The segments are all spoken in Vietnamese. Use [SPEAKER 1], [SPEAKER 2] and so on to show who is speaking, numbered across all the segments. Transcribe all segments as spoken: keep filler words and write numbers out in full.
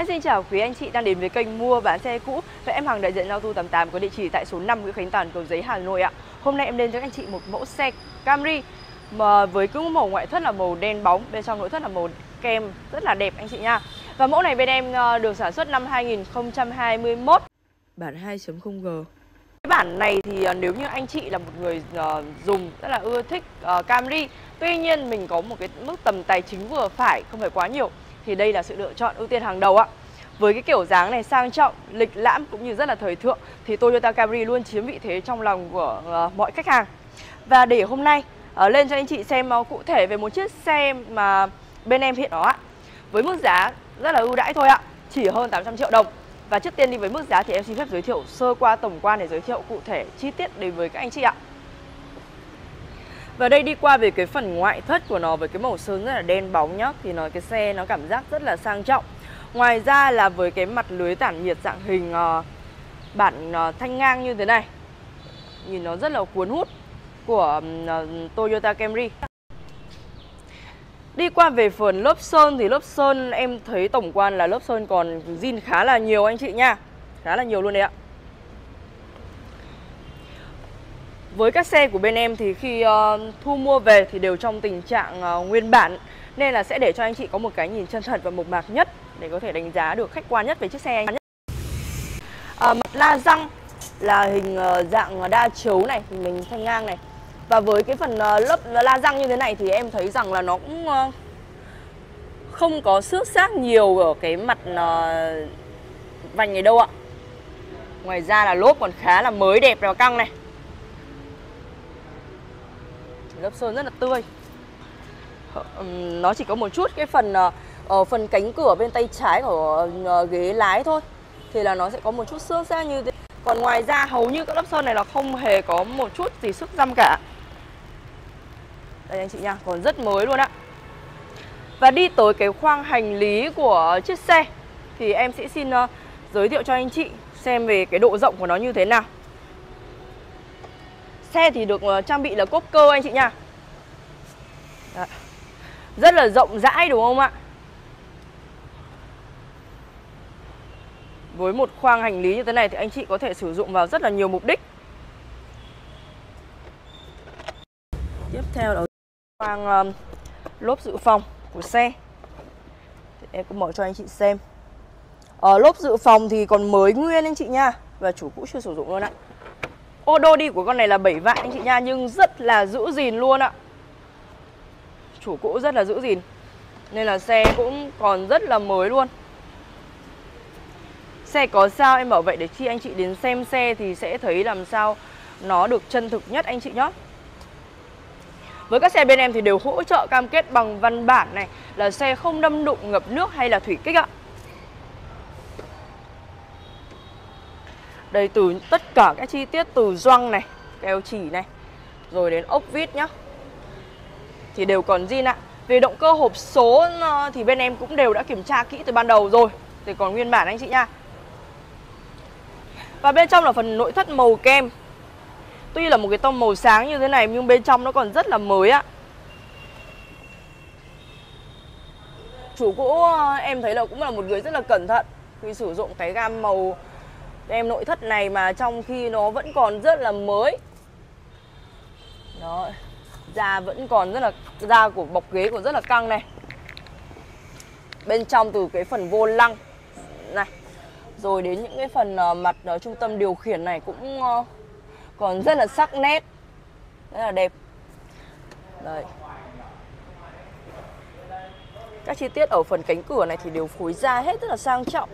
[SPEAKER 1] Em xin chào quý anh chị đang đến với kênh mua bán xe cũ và em Hằng đại diện Auto tám tám có địa chỉ tại số năm Nguyễn Khánh Toàn, Cầu Giấy, Hà Nội ạ. Hôm nay em lên cho các anh chị một mẫu xe Camry mà với cái màu ngoại thất là màu đen bóng, bên trong nội thất là màu kem rất là đẹp anh chị nha. Và mẫu này bên em được sản xuất năm hai nghìn không trăm hai mươi mốt, bản hai chấm không G. Cái bản này thì nếu như anh chị là một người uh, dùng rất là ưa thích uh, Camry, tuy nhiên mình có một cái mức tầm tài chính vừa phải, không phải quá nhiều, thì đây là sự lựa chọn ưu tiên hàng đầu ạ. Với cái kiểu dáng này sang trọng, lịch lãm cũng như rất là thời thượng thì Toyota Camry luôn chiếm vị thế trong lòng của uh, mọi khách hàng. Và để hôm nay uh, lên cho anh chị xem uh, cụ thể về một chiếc xe mà bên em hiện đó ạ, với mức giá rất là ưu đãi thôi ạ, chỉ hơn tám trăm triệu đồng. Và trước tiên đi với mức giá thì em xin phép giới thiệu sơ qua tổng quan để giới thiệu cụ thể chi tiết đến với các anh chị ạ. Và đây đi qua về cái phần ngoại thất của nó với cái màu sơn rất là đen bóng nhá, thì nó cái xe nó cảm giác rất là sang trọng. Ngoài ra là với cái mặt lưới tản nhiệt dạng hình uh, bản uh, thanh ngang như thế này, nhìn nó rất là cuốn hút của uh, Toyota Camry. Đi qua về phần lớp sơn thì lớp sơn em thấy tổng quan là lớp sơn còn zin khá là nhiều anh chị nha, khá là nhiều luôn đấy ạ. Với các xe của bên em thì khi uh, thu mua về thì đều trong tình trạng uh, nguyên bản, nên là sẽ để cho anh chị có một cái nhìn chân thật và mộc mạc nhất để có thể đánh giá được khách quan nhất về chiếc xe anh. Uh, mặt la răng là hình uh, dạng đa chấu này, mình thanh ngang này. Và với cái phần uh, lớp la răng như thế này thì em thấy rằng là nó cũng uh, không có xước xác nhiều ở cái mặt uh, vành này đâu ạ. Ngoài ra là lốp còn khá là mới, đẹp và căng này. Lớp sơn rất là tươi. Nó chỉ có một chút cái phần ở phần cánh cửa bên tay trái của ghế lái thôi thì là nó sẽ có một chút xước xác như thế. Còn ngoài ra hầu như các lớp sơn này là không hề có một chút gì xước răm cả. Đây anh chị nha, còn rất mới luôn ạ. Và đi tới cái khoang hành lý của chiếc xe thì em sẽ xin uh, giới thiệu cho anh chị xem về cái độ rộng của nó như thế nào. Xe thì được uh, trang bị là cốp cơ anh chị nha. Đấy. Rất là rộng rãi đúng không ạ? Với một khoang hành lý như thế này thì anh chị có thể sử dụng vào rất là nhiều mục đích. Tiếp theo là khoang uh, lốp dự phòng của xe thì em cũng mở cho anh chị xem. Ở lốp dự phòng thì còn mới nguyên anh chị nha, và chủ cũ chưa sử dụng luôn ạ. Ô đô đi của con này là bảy vạn anh chị nha, nhưng rất là giữ gìn luôn ạ. Chủ cũ rất là giữ gìn, nên là xe cũng còn rất là mới luôn. Xe có sao em bảo vậy để khi anh chị đến xem xe thì sẽ thấy làm sao nó được chân thực nhất anh chị nhé. Với các xe bên em thì đều hỗ trợ cam kết bằng văn bản này là xe không đâm đụng, ngập nước hay là thủy kích ạ. Đây, từ tất cả các chi tiết từ gioăng này, keo chỉ này, rồi đến ốc vít nhá, thì đều còn zin ạ. Về động cơ hộp số thì bên em cũng đều đã kiểm tra kỹ từ ban đầu rồi, thì còn nguyên bản anh chị nha. Và bên trong là phần nội thất màu kem. Tuy là một cái tông màu sáng như thế này nhưng bên trong nó còn rất là mới ạ. Chủ cũ em thấy là cũng là một người rất là cẩn thận khi sử dụng cái gam màu em nội thất này mà trong khi nó vẫn còn rất là mới. Đó, da vẫn còn rất là, da của bọc ghế còn rất là căng này. Bên trong từ cái phần vô lăng này, rồi đến những cái phần uh, mặt uh, trung tâm điều khiển này cũng uh, còn rất là sắc nét, rất là đẹp. Đây. Các chi tiết ở phần cánh cửa này thì đều phối da hết, rất là sang trọng.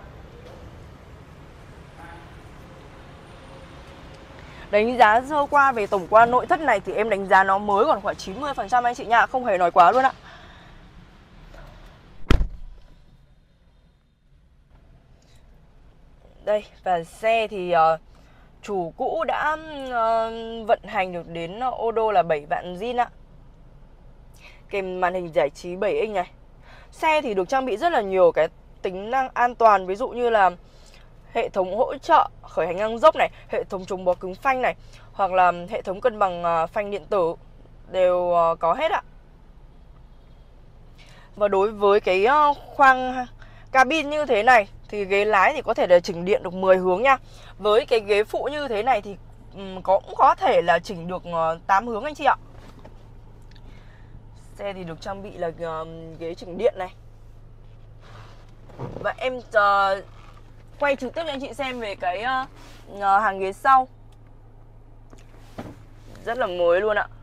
[SPEAKER 1] Đánh giá sơ qua về tổng quan nội thất này thì em đánh giá nó mới còn khoảng chín mươi phần trăm anh chị nha, không hề nói quá luôn ạ. Đây, và xe thì uh, chủ cũ đã uh, vận hành được đến uh, ô đô là bảy vạn zin ạ. Kèm màn hình giải trí bảy inch này. Xe thì được trang bị rất là nhiều cái tính năng an toàn, ví dụ như là hệ thống hỗ trợ khởi hành ngang dốc này, hệ thống chống bó cứng phanh này, hoặc là hệ thống cân bằng phanh điện tử đều có hết ạ. Và đối với cái khoang cabin như thế này thì ghế lái thì có thể là chỉnh điện được mười hướng nha. Với cái ghế phụ như thế này thì um, có cũng có thể là chỉnh được uh, tám hướng anh chị ạ. Xe thì được trang bị là uh, ghế chỉnh điện này. Và em uh, quay trực tiếp cho anh chị xem về cái uh, uh, hàng ghế sau. Rất là mới luôn ạ.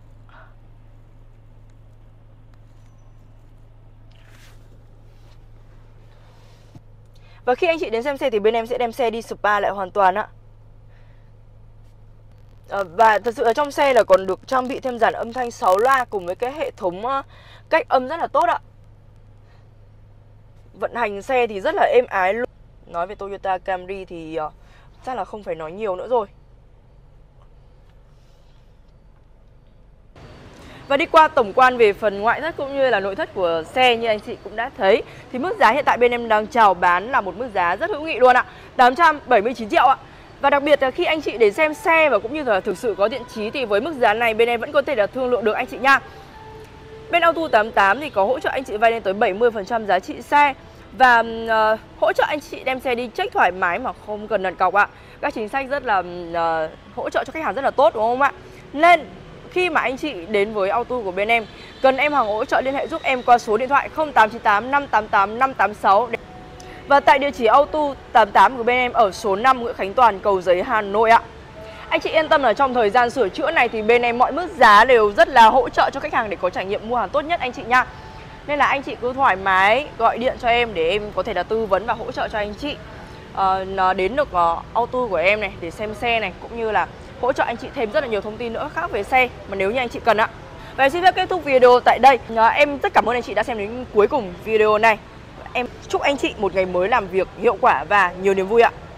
[SPEAKER 1] Và khi anh chị đến xem xe thì bên em sẽ đem xe đi spa lại hoàn toàn ạ. à, Và thật sự ở trong xe là còn được trang bị thêm dàn âm thanh sáu loa cùng với cái hệ thống uh, cách âm rất là tốt ạ. Vận hành xe thì rất là êm ái luôn. Nói về Toyota Camry thì uh, chắc là không phải nói nhiều nữa rồi. Và đi qua tổng quan về phần ngoại thất cũng như là nội thất của xe như anh chị cũng đã thấy, thì mức giá hiện tại bên em đang chào bán là một mức giá rất hữu nghị luôn ạ, tám trăm bảy mươi chín triệu ạ. Và đặc biệt là khi anh chị đến xem xe và cũng như là thực sự có thiện chí thì với mức giá này bên em vẫn có thể là thương lượng được anh chị nha. Bên Auto tám tám thì có hỗ trợ anh chị vay lên tới bảy mươi phần trăm giá trị xe và uh, hỗ trợ anh chị đem xe đi check thoải mái mà không cần đặt cọc ạ. Các chính sách rất là uh, hỗ trợ cho khách hàng rất là tốt đúng không ạ? Nên khi mà anh chị đến với Auto của bên em, cần em hàng hỗ trợ liên hệ giúp em qua số điện thoại không tám chín tám năm tám tám năm tám sáu. Và tại địa chỉ Auto tám tám của bên em ở số năm Nguyễn Khánh Toàn, Cầu Giấy, Hà Nội ạ. Anh chị yên tâm là trong thời gian sửa chữa này thì bên em mọi mức giá đều rất là hỗ trợ cho khách hàng để có trải nghiệm mua hàng tốt nhất anh chị nha. Nên là anh chị cứ thoải mái gọi điện cho em để em có thể là tư vấn và hỗ trợ cho anh chị uh, nó đến được uh, Auto của em này để xem xe này, cũng như là hỗ trợ anh chị thêm rất là nhiều thông tin nữa khác về xe mà nếu như anh chị cần ạ. Và em xin phép kết thúc video tại đây. uh, Em rất cảm ơn anh chị đã xem đến cuối cùng video này. Em chúc anh chị một ngày mới làm việc hiệu quả và nhiều niềm vui ạ.